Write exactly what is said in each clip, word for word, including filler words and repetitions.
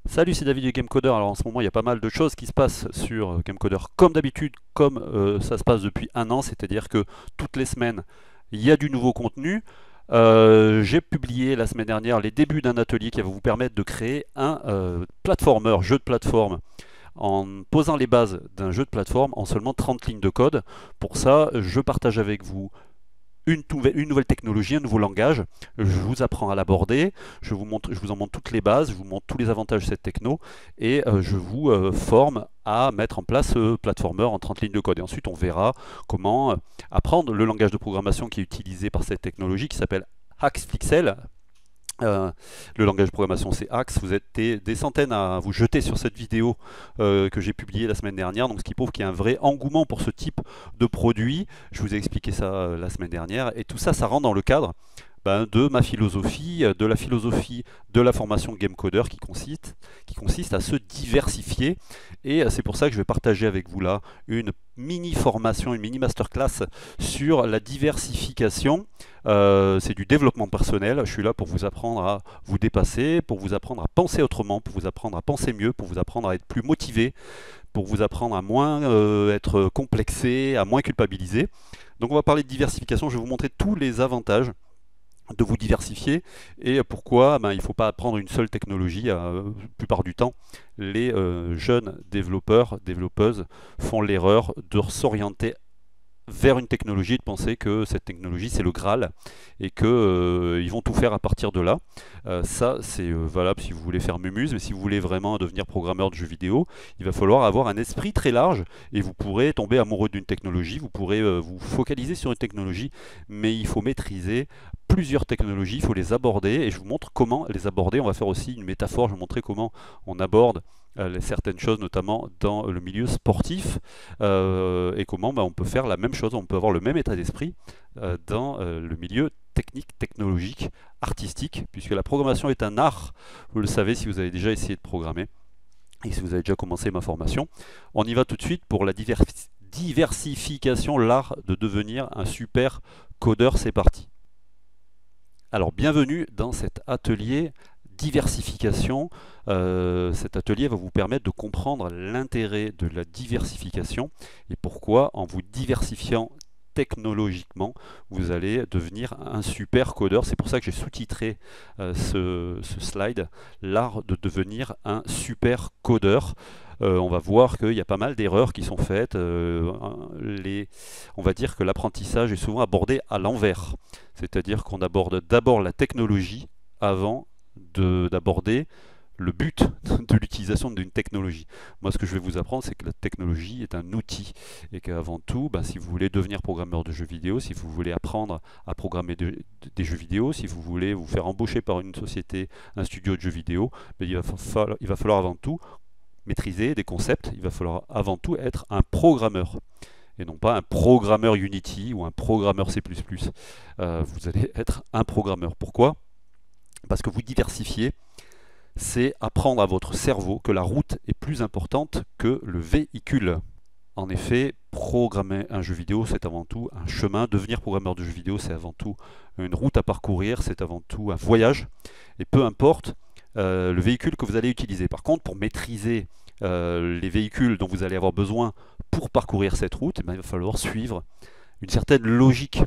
Salut, c'est David du Gamecoder. Alors en ce moment, il y a pas mal de choses qui se passent sur euh, Gamecoder comme d'habitude, comme euh, ça se passe depuis un an, c'est-à-dire que toutes les semaines, il y a du nouveau contenu. Euh, j'ai publié la semaine dernière les débuts d'un atelier qui va vous permettre de créer un euh, platformer, jeu de plateforme, en posant les bases d'un jeu de plateforme en seulement trente lignes de code. Pour ça, je partage avec vous une, une, nouvelle technologie, un nouveau langage. Je vous apprends à l'aborder, je vous montre, je vous en montre toutes les bases, je vous montre tous les avantages de cette techno et euh, je vous euh, forme à mettre en place ce platformer en trente lignes de code. Et ensuite, on verra comment euh, apprendre le langage de programmation qui est utilisé par cette technologie qui s'appelle Haxpixel. Euh, le langage de programmation c'est Axe. Vous êtes des, des, centaines à vous jeter sur cette vidéo euh, que j'ai publiée la semaine dernière, donc ce qui prouve qu'il y a un vrai engouement pour ce type de produit. Je vous ai expliqué ça euh, la semaine dernière, et tout ça, ça rentre dans le cadre ben, de ma philosophie, de la philosophie de la formation Gamecoder qui consiste, qui consiste à se diversifier. Et c'est pour ça que je vais partager avec vous là une mini formation, une mini masterclass sur la diversification. Euh, c'est du développement personnel. Je suis là pour vous apprendre à vous dépasser, pour vous apprendre à penser autrement, pour vous apprendre à penser mieux, pour vous apprendre à être plus motivé, pour vous apprendre à moins euh, être complexé, à moins culpabiliser. Donc on va parler de diversification. Je vais vous montrer tous les avantages de vous diversifier et pourquoi ben, il ne faut pas prendre une seule technologie. Euh, la plupart du temps, les euh, jeunes développeurs, développeuses font l'erreur de s'orienter vers une technologie, de penser que cette technologie c'est le Graal et qu'ils euh, vont tout faire à partir de là. Euh, ça c'est euh, valable si vous voulez faire Mumuse, mais si vous voulez vraiment devenir programmeur de jeux vidéo, il va falloir avoir un esprit très large et vous pourrez tomber amoureux d'une technologie, vous pourrez euh, vous focaliser sur une technologie, mais il faut maîtriser plusieurs technologies, il faut les aborder et je vous montre comment les aborder. On va faire aussi une métaphore, je vais vous montrer comment on aborde euh, certaines choses, notamment dans le milieu sportif, euh, et comment bah, on peut faire la même chose, on peut avoir le même état d'esprit euh, dans euh, le milieu technique, technologique, artistique, puisque la programmation est un art, vous le savez si vous avez déjà essayé de programmer et si vous avez déjà commencé ma formation. On y va tout de suite pour la divers diversification, l'art de devenir un super codeur, c'est parti. Alors bienvenue dans cet atelier diversification. Euh, cet atelier va vous permettre de comprendre l'intérêt de la diversification et pourquoi en vous diversifiant technologiquement, vous allez devenir un super codeur. C'est pour ça que j'ai sous-titré euh, ce, ce slide, l'art de devenir un super codeur. Euh, on va voir qu'il y a pas mal d'erreurs qui sont faites. Euh, les, on va dire que l'apprentissage est souvent abordé à l'envers. C'est-à-dire qu'on aborde d'abord la technologie avant d'aborder le but de l'utilisation d'une technologie. Moi, ce que je vais vous apprendre, c'est que la technologie est un outil et qu'avant tout, ben, si vous voulez devenir programmeur de jeux vidéo, si vous voulez apprendre à programmer de, de, des jeux vidéo, si vous voulez vous faire embaucher par une société, un studio de jeux vidéo, ben, il, va falloir, il va falloir avant tout maîtriser des concepts, il va falloir avant tout être un programmeur et non pas un programmeur Unity ou un programmeur C plus plus. Euh, vous allez être un programmeur. Pourquoi? Parce que vous diversifiez, c'est apprendre à votre cerveau que la route est plus importante que le véhicule. En effet, programmer un jeu vidéo, c'est avant tout un chemin. Devenir programmeur de jeux vidéo, c'est avant tout une route à parcourir, c'est avant tout un voyage. Et peu importe euh, le véhicule que vous allez utiliser. Par contre, pour maîtriser euh, les véhicules dont vous allez avoir besoin pour parcourir cette route, eh bien, il va falloir suivre une certaine logique.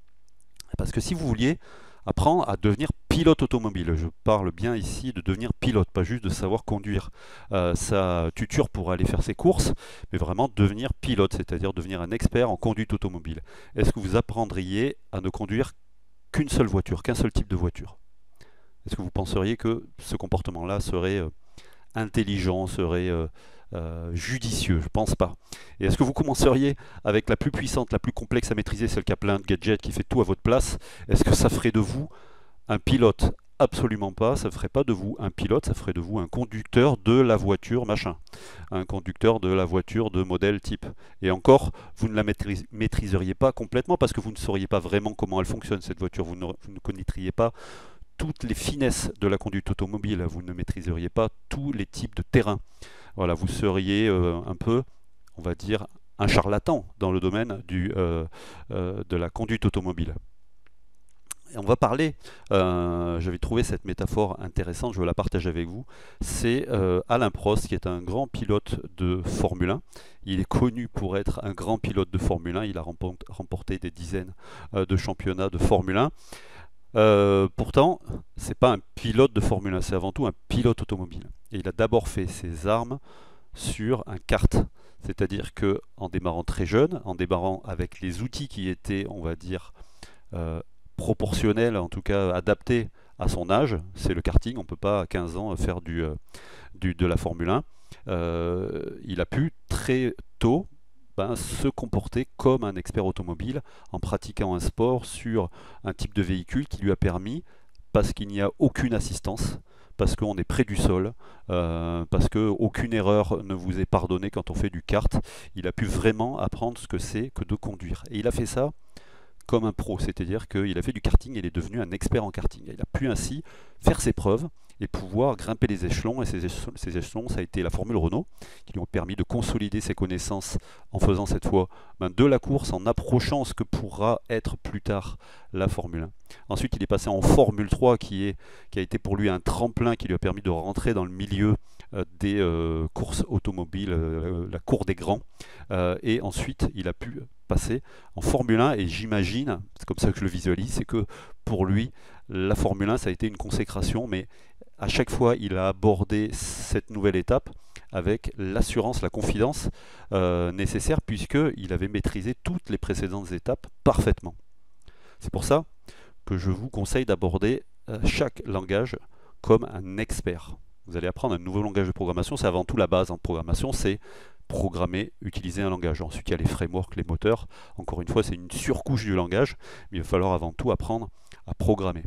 Parce que si vous vouliez apprendre à devenir pilote automobile, je parle bien ici de devenir pilote, pas juste de savoir conduire euh, sa tuture pour aller faire ses courses, mais vraiment devenir pilote, c'est-à-dire devenir un expert en conduite automobile. Est-ce que vous apprendriez à ne conduire qu'une seule voiture, qu'un seul type de voiture? Est-ce que vous penseriez que ce comportement-là serait euh, intelligent, serait euh, euh, judicieux? Je ne pense pas. Et est-ce que vous commenceriez avec la plus puissante, la plus complexe à maîtriser, celle qui a plein de gadgets, qui fait tout à votre place? Est-ce que ça ferait de vous un pilote? Absolument pas, ça ne ferait pas de vous un pilote, ça ferait de vous un conducteur de la voiture machin, un conducteur de la voiture de modèle type. Et encore, vous ne la maîtris maîtriseriez pas complètement parce que vous ne sauriez pas vraiment comment elle fonctionne cette voiture, vous ne, vous ne connaîtriez pas toutes les finesses de la conduite automobile, vous ne maîtriseriez pas tous les types de terrain. Voilà, vous seriez euh, un peu, on va dire, un charlatan dans le domaine du, euh, euh, de la conduite automobile. Et on va parler, euh, j'avais trouvé cette métaphore intéressante, je veux la partager avec vous. C'est euh, Alain Prost, qui est un grand pilote de Formule un. Il est connu pour être un grand pilote de Formule un. Il a remporté des dizaines euh, de championnats de Formule un. Euh, pourtant, c'est pas un pilote de Formule un, c'est avant tout un pilote automobile. Et il a d'abord fait ses armes sur un kart. C'est-à-dire que en démarrant très jeune, en démarrant avec les outils qui étaient, on va dire, euh, proportionnel, en tout cas adapté à son âge, c'est le karting, on ne peut pas à quinze ans faire du, euh, du, de la Formule un. Euh, il a pu très tôt ben, se comporter comme un expert automobile en pratiquant un sport sur un type de véhicule qui lui a permis, parce qu'il n'y a aucune assistance, parce qu'on est près du sol, euh, parce qu'aucune erreur ne vous est pardonnée quand on fait du kart, il a pu vraiment apprendre ce que c'est que de conduire. Et il a fait ça comme un pro, c'est-à-dire qu'il a fait du karting et il est devenu un expert en karting. Il a pu ainsi faire ses preuves et pouvoir grimper les échelons, et ces échelons, ces échelons ça a été la Formule Renault, qui lui ont permis de consolider ses connaissances en faisant cette fois ben, de la course, en approchant ce que pourra être plus tard la Formule un. Ensuite, il est passé en Formule trois, qui, est, qui a été pour lui un tremplin qui lui a permis de rentrer dans le milieu euh, des euh, courses automobiles, euh, la cour des grands, euh, et ensuite il a pu passer en Formule un, et j'imagine, c'est comme ça que je le visualise, c'est que pour lui, la Formule un, ça a été une consécration, mais à chaque fois, il a abordé cette nouvelle étape avec l'assurance, la confidence euh, nécessaire, puisqu'il avait maîtrisé toutes les précédentes étapes parfaitement. C'est pour ça que je vous conseille d'aborder euh, chaque langage comme un expert. Vous allez apprendre un nouveau langage de programmation, c'est avant tout la base en programmation, c'est programmer, utiliser un langage. Ensuite, il y a les frameworks, les moteurs. Encore une fois, c'est une surcouche du langage, mais il va falloir avant tout apprendre à programmer.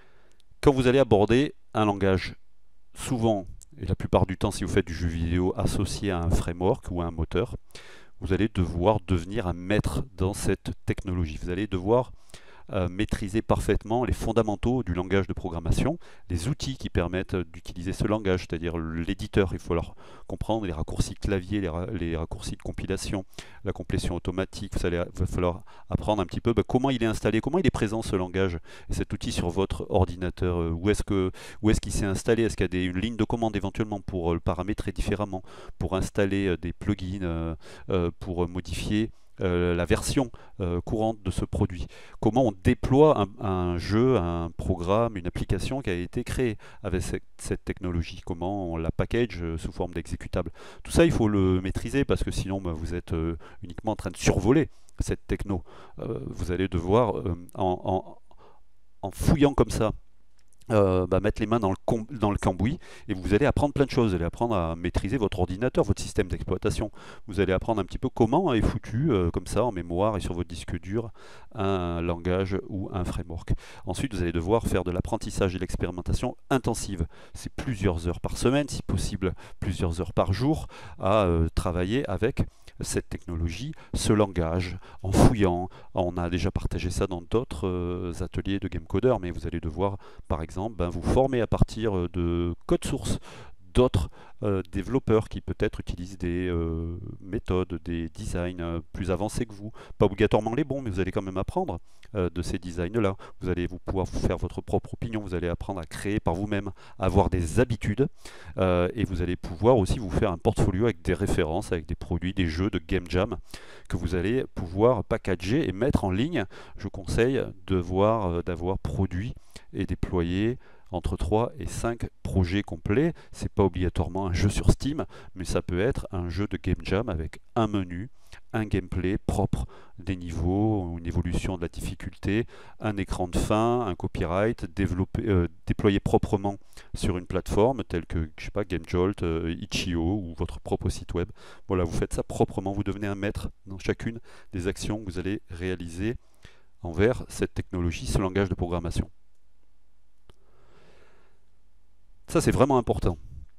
Quand vous allez aborder un langage, souvent, et la plupart du temps, si vous faites du jeu vidéo associé à un framework ou à un moteur, vous allez devoir devenir un maître dans cette technologie. Vous allez devoir Euh, maîtriser parfaitement les fondamentaux du langage de programmation, les outils qui permettent d'utiliser ce langage, c'est-à-dire l'éditeur. Il faut alors comprendre les raccourcis clavier, les, ra les raccourcis de compilation, la complétion automatique. Vous allez, il va falloir apprendre un petit peu bah, comment il est installé, comment il est présent ce langage, et cet outil sur votre ordinateur. Euh, où est-ce que, où est-ce qu'il s'est installé? Est-ce qu'il y a des, une ligne de commande éventuellement pour euh, le paramétrer différemment, pour installer euh, des plugins, euh, euh, pour modifier Euh, la version euh, courante de ce produit. Comment on déploie un, un jeu, un programme, une application qui a été créée avec cette, cette technologie. Comment on la package euh, sous forme d'exécutable. Tout ça, il faut le maîtriser parce que sinon, bah, vous êtes euh, uniquement en train de survoler cette techno. Euh, vous allez devoir, euh, en, en, en fouillant comme ça, Euh, bah, mettre les mains dans le, dans le cambouis, et vous allez apprendre plein de choses. Vous allez apprendre à maîtriser votre ordinateur, votre système d'exploitation. Vous allez apprendre un petit peu comment est foutu, euh, comme ça, en mémoire et sur votre disque dur, un langage ou un framework. Ensuite, vous allez devoir faire de l'apprentissage et de l'expérimentation intensive. C'est plusieurs heures par semaine, si possible plusieurs heures par jour, à euh, travailler avec cette technologie, ce langage, en fouillant. On a déjà partagé ça dans d'autres euh, ateliers de Game Coder, mais vous allez devoir, par exemple, ben, vous former à partir de code source d'autres euh, développeurs qui peut-être utilisent des euh, méthodes, des designs euh, plus avancés que vous. Pas obligatoirement les bons, mais vous allez quand même apprendre euh, de ces designs-là. Vous allez vous pouvoir vous faire votre propre opinion, vous allez apprendre à créer par vous-même, à avoir des habitudes, euh, et vous allez pouvoir aussi vous faire un portfolio avec des références, avec des produits, des jeux de game jam que vous allez pouvoir packager et mettre en ligne. Je conseille de voir, euh, d'avoir produit et déployé entre trois et cinq projets complets. C'est pas obligatoirement un jeu sur Steam, mais ça peut être un jeu de game jam avec un menu, un gameplay propre, des niveaux, une évolution de la difficulté, un écran de fin, un copyright, développé, euh, déployé proprement sur une plateforme telle que, je sais pas, GameJolt, euh, itch point i o ou votre propre site web. Voilà, vous faites ça proprement, vous devenez un maître dans chacune des actions que vous allez réaliser envers cette technologie, ce langage de programmation. Ça, c'est vraiment important.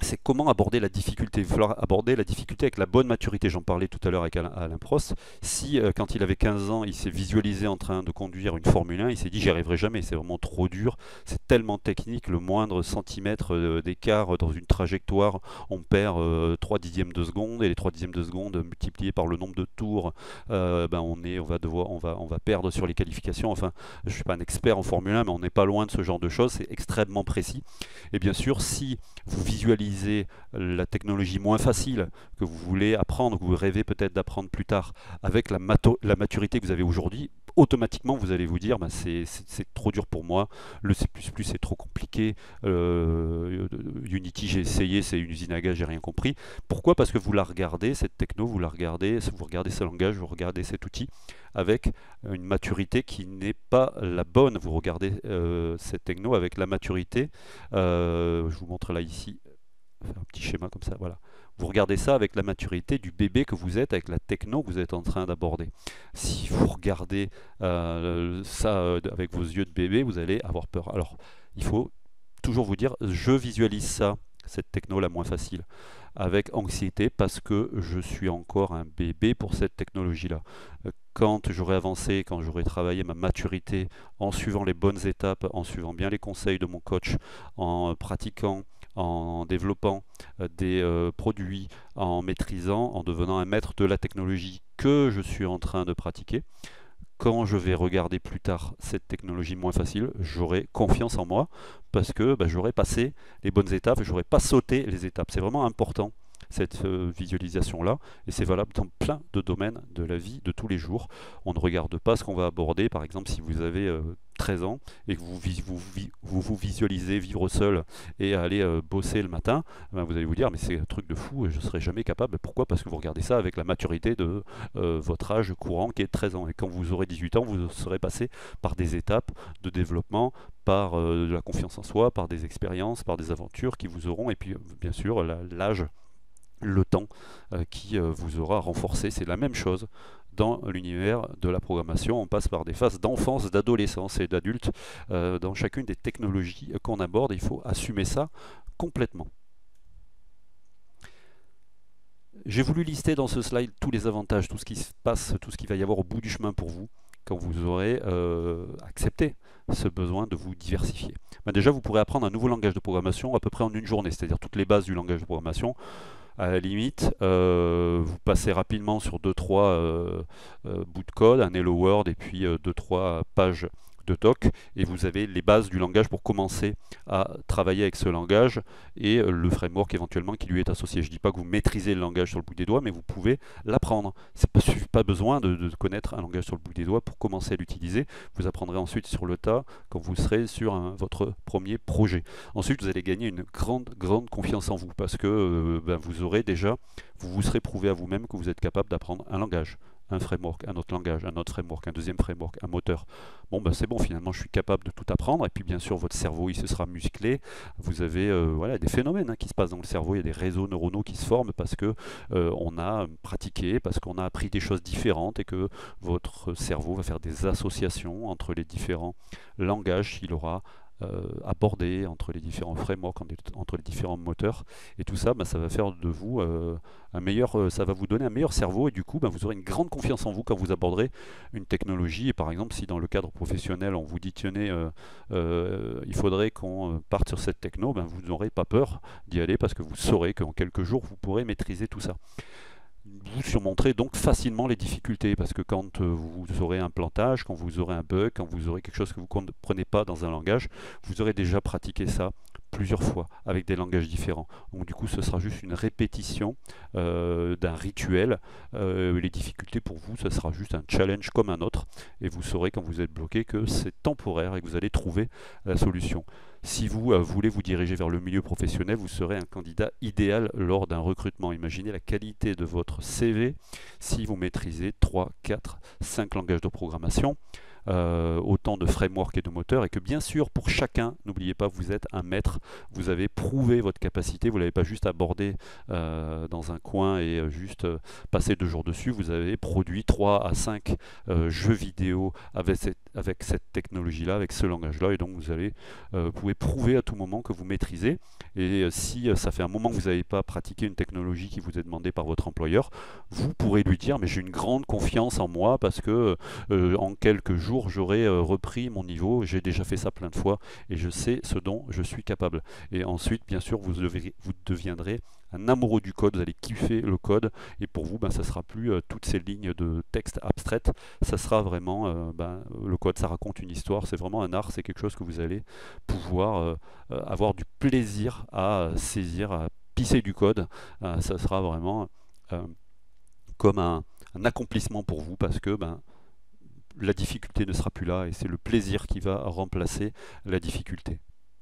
c'est comment aborder la difficulté. Il va falloir aborder la difficulté avec la bonne maturité. J'en parlais tout à l'heure avec Alain, Alain Prost. Si, euh, quand il avait quinze ans, il s'est visualisé en train de conduire une Formule un, il s'est dit j'y arriverai jamais, c'est vraiment trop dur, c'est tellement technique, le moindre centimètre euh, d'écart dans une trajectoire, on perd euh, trois dixièmes de seconde, et les trois dixièmes de seconde multipliés par le nombre de tours, euh, ben on, est, on, va devoir, on, va, on va perdre sur les qualifications. Enfin, je ne suis pas un expert en Formule un, mais on n'est pas loin de ce genre de choses, c'est extrêmement précis. Et bien sûr, si vous visualisez la technologie moins facile que vous voulez apprendre, que vous rêvez peut-être d'apprendre plus tard, avec la, la maturité que vous avez aujourd'hui, automatiquement vous allez vous dire bah, c'est trop dur pour moi, le C plus plus c'est trop compliqué, euh, Unity j'ai essayé, c'est une usine à gaz, j'ai rien compris. Pourquoi? Parce que vous la regardez, cette techno, vous la regardez, vous regardez ce langage, vous regardez cet outil avec une maturité qui n'est pas la bonne. Vous regardez euh, cette techno avec la maturité, euh, je vous montre là ici, faire un petit schéma comme ça, voilà. Vous regardez ça avec la maturité du bébé que vous êtes, avec la techno que vous êtes en train d'aborder. Si vous regardez euh, ça euh, avec vos yeux de bébé, vous allez avoir peur. Alors, il faut toujours vous dire, je visualise ça, cette techno la moins facile, avec anxiété parce que je suis encore un bébé pour cette technologie-là. Quand j'aurai avancé, quand j'aurai travaillé ma maturité en suivant les bonnes étapes, en suivant bien les conseils de mon coach, en pratiquant, en développant des euh, produits, en maîtrisant, en devenant un maître de la technologie que je suis en train de pratiquer, quand je vais regarder plus tard cette technologie moins facile, j'aurai confiance en moi parce que bah, j'aurai passé les bonnes étapes, j'aurai pas sauté les étapes. C'est vraiment important cette euh, visualisation-là, et c'est valable dans plein de domaines de la vie de tous les jours. On ne regarde pas ce qu'on va aborder, par exemple si vous avez euh, treize ans et que vous vous, vous vous visualisez vivre seul et aller euh, bosser le matin, ben vous allez vous dire mais c'est un truc de fou, je ne serai jamais capable. Pourquoi? Parce que vous regardez ça avec la maturité de euh, votre âge courant qui est de treize ans, et quand vous aurez dix-huit ans, vous serez passé par des étapes de développement, par euh, de la confiance en soi, par des expériences, par des aventures qui vous auront, et puis bien sûr l'âge, le temps euh, qui euh, vous aura renforcé. C'est la même chose dans l'univers de la programmation. On passe par des phases d'enfance, d'adolescence et d'adulte euh, dans chacune des technologies qu'on aborde. Il faut assumer ça complètement. J'ai voulu lister dans ce slide tous les avantages, tout ce qui se passe, tout ce qu'il va y avoir au bout du chemin pour vous quand vous aurez euh, accepté ce besoin de vous diversifier. Ben déjà, vous pourrez apprendre un nouveau langage de programmation à peu près en une journée, c'est-à-dire toutes les bases du langage de programmation. À la limite, euh, vous passez rapidement sur deux trois euh, euh, bouts de code, un Hello World et puis deux trois pages de doc, et vous avez les bases du langage pour commencer à travailler avec ce langage et le framework éventuellement qui lui est associé. Je ne dis pas que vous maîtrisez le langage sur le bout des doigts, mais vous pouvez l'apprendre. Il n'y a pas besoin de, de connaître un langage sur le bout des doigts pour commencer à l'utiliser. Vous apprendrez ensuite sur le tas quand vous serez sur un, votre premier projet. Ensuite, vous allez gagner une grande, grande confiance en vous parce que euh, ben, vous aurez déjà, vous vous serez prouvé à vous-même que vous êtes capable d'apprendre un langage, un framework, un autre langage, un autre framework, un deuxième framework, un moteur. Bon ben c'est bon, finalement je suis capable de tout apprendre, et puis bien sûr votre cerveau il se sera musclé, vous avez euh, voilà, des phénomènes hein, qui se passent dans le cerveau, il y a des réseaux neuronaux qui se forment parce que euh, on a pratiqué, parce qu'on a appris des choses différentes et que votre cerveau va faire des associations entre les différents langages qu'il aura Euh, aborder entre les différents frameworks, entre les différents moteurs, et tout ça, bah, ça va faire de vous euh, un meilleur, euh, ça va vous donner un meilleur cerveau, et du coup, bah, vous aurez une grande confiance en vous quand vous aborderez une technologie. Et par exemple, si dans le cadre professionnel, on vous dit tenez, euh, euh, il faudrait qu'on parte sur cette techno, bah, vous n'aurez pas peur d'y aller parce que vous saurez qu'en quelques jours, vous pourrez maîtriser tout ça. Vous surmonterez donc facilement les difficultés parce que quand vous aurez un plantage, quand vous aurez un bug, quand vous aurez quelque chose que vous ne comprenez pas dans un langage, vous aurez déjà pratiqué ça plusieurs fois avec des langages différents. Donc du coup ce sera juste une répétition euh, d'un rituel. Euh, les difficultés pour vous, ce sera juste un challenge comme un autre, et vous saurez quand vous êtes bloqué que c'est temporaire et que vous allez trouver la solution. Si vous euh, voulez vous diriger vers le milieu professionnel, vous serez un candidat idéal lors d'un recrutement. Imaginez la qualité de votre C V si vous maîtrisez trois, quatre, cinq langages de programmation, euh, autant de frameworks et de moteurs, et que bien sûr pour chacun, n'oubliez pas, vous êtes un maître, vous avez prouvé votre capacité, vous ne l'avez pas juste abordé euh, dans un coin et euh, juste euh, passé deux jours dessus, vous avez produit trois à cinq euh, jeux vidéo avec cette avec cette technologie-là, avec ce langage-là, et donc vous allez, euh, vous pouvez prouver à tout moment que vous maîtrisez. Et euh, si euh, ça fait un moment que vous n'avez pas pratiqué une technologie qui vous est demandée par votre employeur, vous pourrez lui dire mais j'ai une grande confiance en moi parce que euh, en quelques jours j'aurai euh, repris mon niveau, j'ai déjà fait ça plein de fois et je sais ce dont je suis capable. Et ensuite, bien sûr, vous, devez, vous deviendrez un amoureux du code, vous allez kiffer le code, et pour vous, ben, ça ne sera plus euh, toutes ces lignes de texte abstraites, ça sera vraiment, euh, ben, le code, ça raconte une histoire, c'est vraiment un art, c'est quelque chose que vous allez pouvoir euh, euh, avoir du plaisir à euh, saisir, à pisser du code, euh, ça sera vraiment euh, comme un, un accomplissement pour vous, parce que ben, la difficulté ne sera plus là, et c'est le plaisir qui va remplacer la difficulté.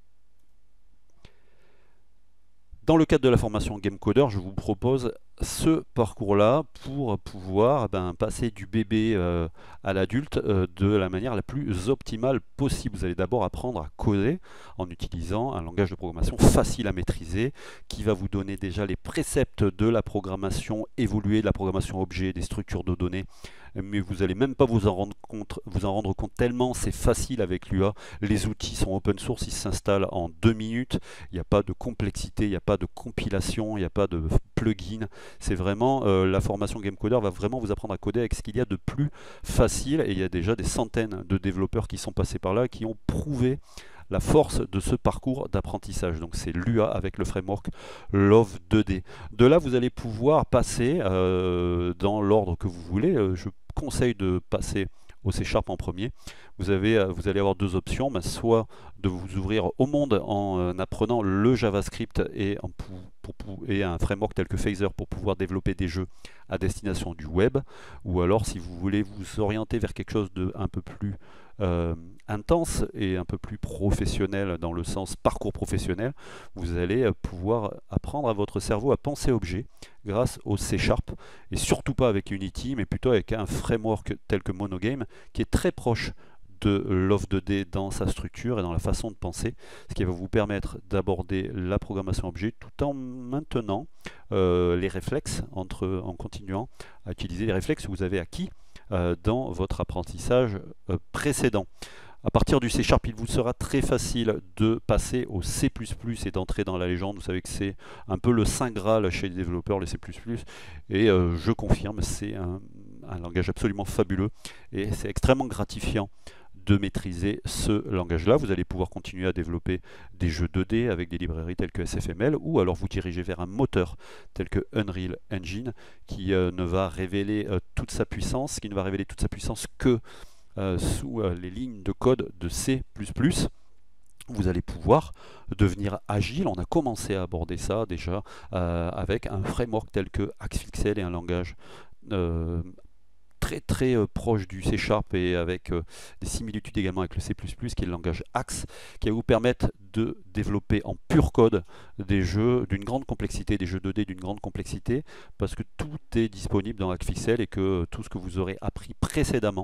Dans le cadre de la formation Game Coder, je vous propose ce parcours-là pour pouvoir ben, passer du bébé euh, à l'adulte euh, de la manière la plus optimale possible. Vous allez d'abord apprendre à coder en utilisant un langage de programmation facile à maîtriser qui va vous donner déjà les préceptes de la programmation évoluée, de la programmation objet, des structures de données, mais vous n'allez même pas vous en rendre compte, vous en rendre compte tellement c'est facile avec l'U A. Les outils sont open source, ils s'installent en deux minutes, il n'y a pas de complexité, il n'y a pas de compilation, il n'y a pas de plugin. C'est vraiment, euh, la formation Game Coder va vraiment vous apprendre à coder avec ce qu'il y a de plus facile, et il y a déjà des centaines de développeurs qui sont passés par là, qui ont prouvé la force de ce parcours d'apprentissage. Donc c'est l'U A avec le framework Love deux D. De là, vous allez pouvoir passer euh, dans l'ordre que vous voulez. Euh, je conseille de passer au C Sharp en premier. Vous, avez, vous allez avoir deux options, ben, soit de vous ouvrir au monde en euh, apprenant le JavaScript et, en, pour, pour, et un framework tel que Phaser pour pouvoir développer des jeux à destination du web, ou alors si vous voulez vous orienter vers quelque chose de un peu plus euh, intense et un peu plus professionnel dans le sens parcours professionnel, vous allez pouvoir apprendre à votre cerveau à penser objet grâce au C Sharp, et surtout pas avec Unity, mais plutôt avec un framework tel que Monogame qui est très proche de Love deux D dans sa structure et dans la façon de penser, ce qui va vous permettre d'aborder la programmation objet tout en maintenant euh, les réflexes, entre, en continuant à utiliser les réflexes que vous avez acquis euh, dans votre apprentissage euh, précédent. À partir du C Sharp, il vous sera très facile de passer au C plus plus et d'entrer dans la légende. Vous savez que c'est un peu le saint graal chez les développeurs, le C plus plus, et euh, je confirme, c'est un, un langage absolument fabuleux et c'est extrêmement gratifiant de maîtriser ce langage-là. Vous allez pouvoir continuer à développer des jeux deux D avec des librairies telles que S F M L, ou alors vous diriger vers un moteur tel que Unreal Engine qui euh, ne va révéler euh, toute sa puissance, qui ne va révéler toute sa puissance que euh, sous euh, les lignes de code de C plus plus. Vous allez pouvoir devenir agile. On a commencé à aborder ça déjà euh, avec un framework tel que Axfixel et un langage euh, très très euh, proche du C Sharp et avec euh, des similitudes également avec le C plus plus qui est le langage Axe, qui va vous permettre de développer en pur code des jeux d'une grande complexité, des jeux deux D d'une grande complexité, parce que tout est disponible dans Axfixel et que tout ce que vous aurez appris précédemment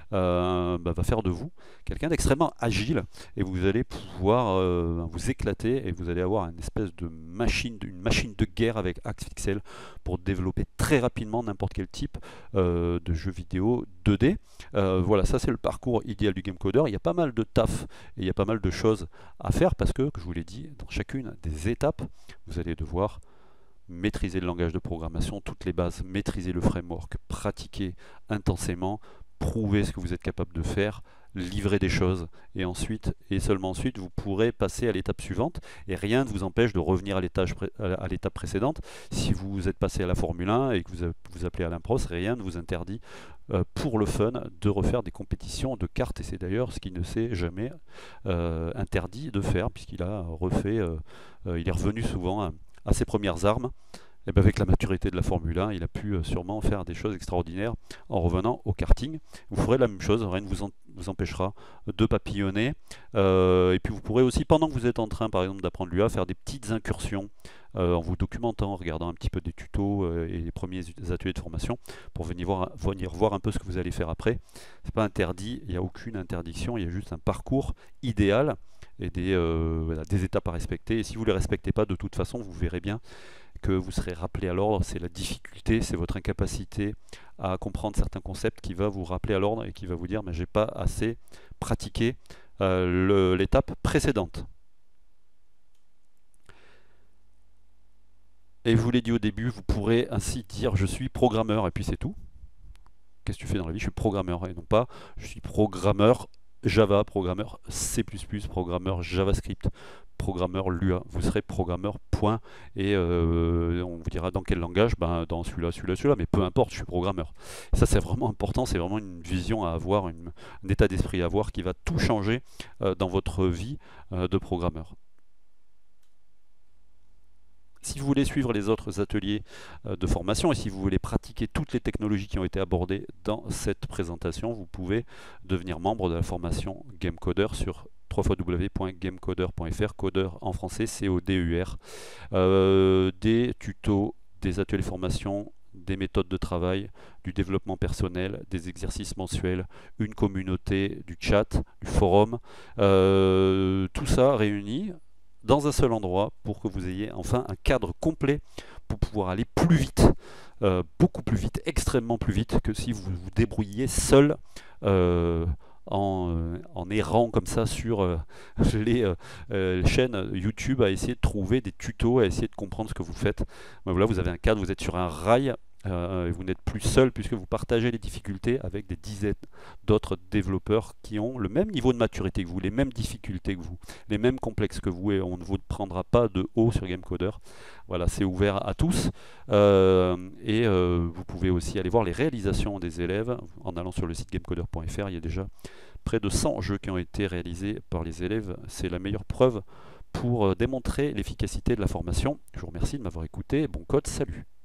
euh, bah, va faire de vous quelqu'un d'extrêmement agile, et vous allez pouvoir euh, vous éclater et vous allez avoir une espèce de machine, une machine de guerre avec Axfixel pour développer très rapidement n'importe quel type euh, de jeu vidéo deux D. Euh, voilà, ça c'est le parcours idéal du game coder. Il y a pas mal de taf et il y a pas mal de choses à faire parce que, que je vous l'ai dit, dans chacune des étapes, vous allez devoir maîtriser le langage de programmation, toutes les bases, maîtriser le framework, pratiquer intensément, prouver ce que vous êtes capable de faire, livrer des choses, et ensuite, et seulement ensuite, vous pourrez passer à l'étape suivante, et rien ne vous empêche de revenir à l'étape précédente. Si vous êtes passé à la Formule un et que vous vous appelez Alain Prost, rien ne vous interdit euh, pour le fun de refaire des compétitions de cartes, et c'est d'ailleurs ce qu'il ne s'est jamais euh, interdit de faire, puisqu'il a refait, euh, euh, il est revenu souvent à, à ses premières armes. Et bien avec la maturité de la Formule un, il a pu sûrement faire des choses extraordinaires en revenant au karting. Vous ferez la même chose, rien ne vous, en, vous empêchera de papillonner. Euh, et puis vous pourrez aussi, pendant que vous êtes en train par exemple d'apprendre l'U A, faire des petites incursions euh, en vous documentant, en regardant un petit peu des tutos euh, et les premiers ateliers de formation pour venir voir, venir voir un peu ce que vous allez faire après. C'est pas interdit, il n'y a aucune interdiction, il y a juste un parcours idéal et des, euh, voilà, des étapes à respecter. Et si vous ne les respectez pas, de toute façon, vous verrez bien, que vous serez rappelé à l'ordre. C'est la difficulté, c'est votre incapacité à comprendre certains concepts qui va vous rappeler à l'ordre et qui va vous dire mais j'ai pas assez pratiqué euh, l'étape précédente. Et je vous l'ai dit au début, vous pourrez ainsi dire je suis programmeur et puis c'est tout. Qu'est-ce que tu fais dans la vie? Je suis programmeur et non pas je suis programmeur Java, programmeur C plus plus, programmeur JavaScript, programmeur Lua. Vous serez programmeur point et euh, on vous dira dans quel langage, ben, dans celui-là, celui-là, celui-là, mais peu importe, je suis programmeur. Et ça c'est vraiment important, c'est vraiment une vision à avoir, une, un état d'esprit à avoir qui va tout changer euh, dans votre vie euh, de programmeur. Si vous voulez suivre les autres ateliers de formation et si vous voulez pratiquer toutes les technologies qui ont été abordées dans cette présentation, vous pouvez devenir membre de la formation GameCoder sur w w w point gamecoder point f r, codeur en français, C O D U R. Euh, des tutos, des ateliers de formation, des méthodes de travail, du développement personnel, des exercices mensuels, une communauté, du chat, du forum, euh, tout ça réuni dans un seul endroit pour que vous ayez enfin un cadre complet pour pouvoir aller plus vite, euh, beaucoup plus vite, extrêmement plus vite que si vous vous débrouilliez seul euh, en, euh, en errant comme ça sur euh, les euh, chaînes YouTube à essayer de trouver des tutos, à essayer de comprendre ce que vous faites. Ben voilà, vous avez un cadre, vous êtes sur un rail. Euh, vous n'êtes plus seul puisque vous partagez les difficultés avec des dizaines d'autres développeurs qui ont le même niveau de maturité que vous, les mêmes difficultés que vous, les mêmes complexes que vous et on ne vous prendra pas de haut sur GameCoder. Voilà, c'est ouvert à tous euh, et euh, vous pouvez aussi aller voir les réalisations des élèves en allant sur le site gamecoder point f r. Il y a déjà près de cent jeux qui ont été réalisés par les élèves. C'est la meilleure preuve pour démontrer l'efficacité de la formation. Je vous remercie de m'avoir écouté. Bon code, salut!